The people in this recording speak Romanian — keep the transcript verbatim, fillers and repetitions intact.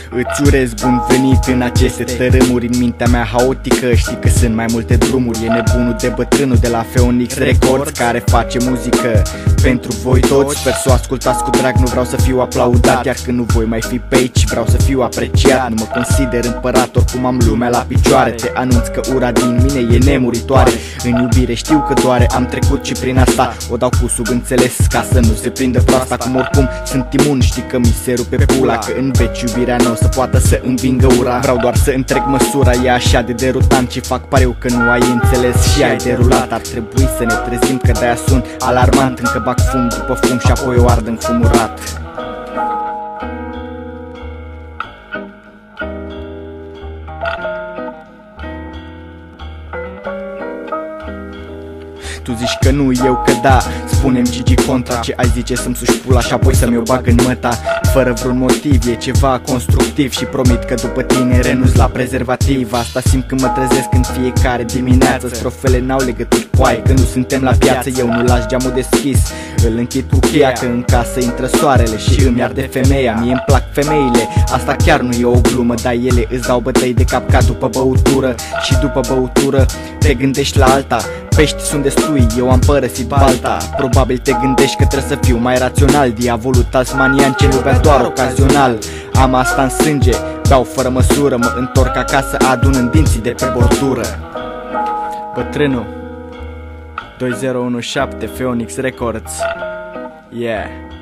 Îți urez bun venit în aceste tărâmuri. În mintea mea haotică știi că sunt mai multe drumuri. E nebunul de bătrânul de la Phoenix Records, care face muzică pentru voi toți. Sper să o ascultați cu drag, nu vreau să fiu aplaudat. Iar când nu voi mai fi pe aici, vreau să fiu apreciat. Nu mă consider împărat, oricum am lumea la picioare. Te anunț că ura din mine e nemuritoare. În iubire știu că doare, am trecut și prin asta. O dau cu subînțeles ca să nu se prindă proasta. Cum oricum sunt imun, știi că mi se rupe pula, că în veci iubirea nu o să poată să învingă ura. Vreau doar să întreg măsura, e așa de derutant și fac pariu că nu ai înțeles și ai derulat. Ar trebui să ne trezim că de-aia sun alarmant. Încă bag fum după fum și apoi o ard înfumurat. Tu zici că nu, eu că da. Spune-mi Gigi Contra, ce ai zice să-mi suși pula și apoi să-mi o bag în măta. Fără vreun motiv, e ceva constructiv și promit că după tine renunț la prezervativ. Asta simt când mă trezesc în fiecare dimineață. Strofele n-au legături cu ai, că nu suntem la piață. Eu nu las geamul deschis, îl închid cu cheia, că în casă intră soarele și îmi arde femeia. Mie îmi plac femeile, asta chiar nu e o glumă, dar ele îți dau bătăi de cap ca după băutură. Și după băutură te gândești la alta. Pești sunt destui, eu am părăsit balta. Probabil te gândești că trebuie să fiu mai rațional. Diavolul tasmanian ce nu bea doar ocazional. Am asta în sânge, beau fără măsură. Mă întorc acasă adunând dinții de pe bordură. Bătrânul două zero unu șapte Phoenix Records. Yeah.